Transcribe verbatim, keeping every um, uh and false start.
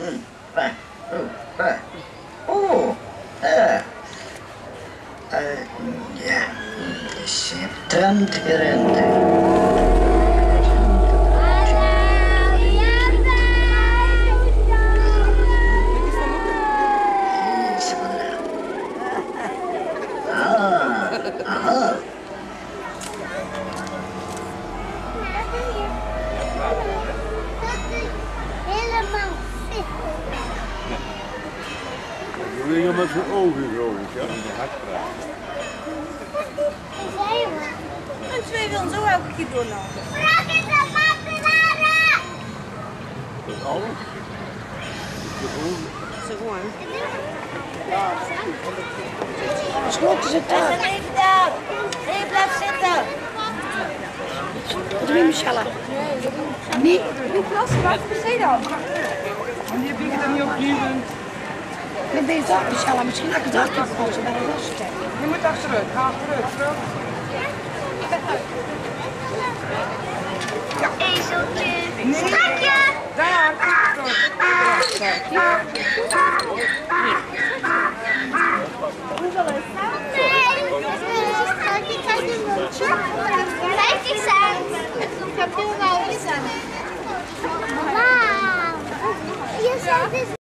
Oh, uh, uh, ja, september. Aha. Helemaal fit. Doe je met zijn ogen, geloof ik, ja? Met de hartpraat. En twee wil zo elke keer doorlopen. Vraag is een matenaren! Dat is alles. Zo gewoon. Sloten ze daar. Even daar. Nee, blijf zitten. Wat doe je, Michelle? Niet. Niet plassen, wat is je dan? Die heb ik dan niet opnieuw. Met deze dag, Michelle. Misschien heb ik dat ook gekozen bij de rust. Je moet achteruit, ga achteruit, vrouw. Ezeltje. Schatje! Daar, achteruit. Nee! Schatje, kijk een mondje. vijftig cent. Ik heb heel weinig cent. Wauw! Je zegt dus...